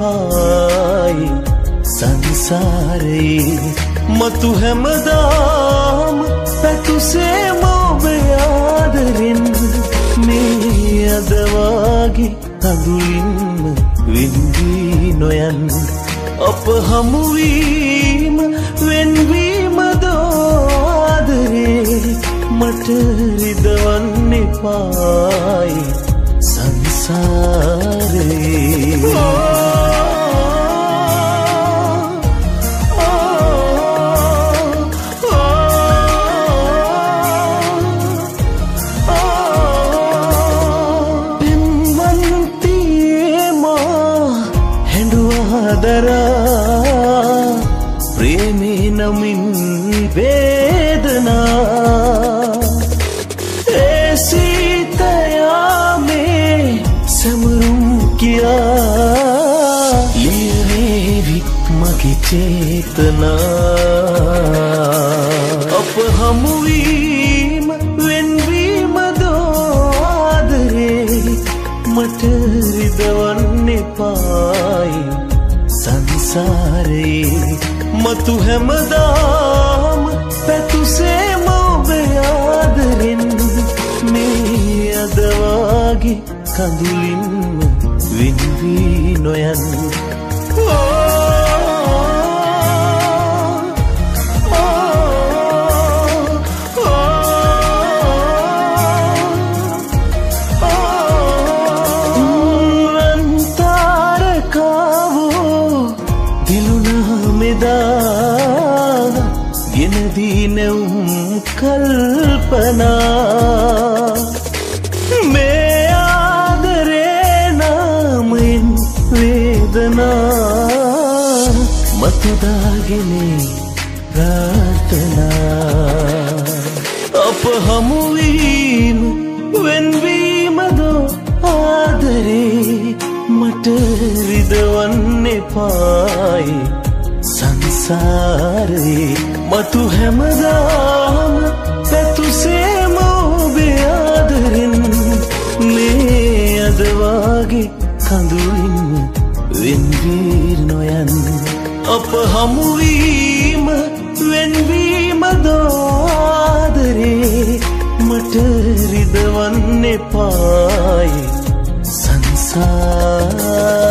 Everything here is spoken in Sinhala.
පායි සංසාරේ මතු හැමදාම පැතුසේම ඔබ ආදරෙන් මේ අද වාගේ අඳුරින්ම වින්වී නොයන් අප හමුවීම වෙන්වීම දෝදරේ මට රිදවන්න එපායි සංසාරේ प्रेमी नमिन वेदना ऐसी तया में समरूं किया लिए भी मगी चेतना अब हम वीम वेन वीम दोदरे मट रिदवन्ने पाई संसारे मत හැමදාම පැතුසේම ඔබ ආදරෙන් මේ අද වාගේ කඳුලින්ම වින්වී නොයන් कल्पना मैं आदरे नामयन वेदना मत दागिने प्रार्थना अब हम वीम वेन्वीम दो आदरे मट रिदवन्ने पाई संसारे मत හැමදාම පැතුසේම ඔබ ආදරෙන් මේ අද වාගේ කඳුලින්ම වෙන්වී නොයන් අප හමුවීම වෙන්වීම දෝදරේ මට රිදවන්න එපායි සංසාරේ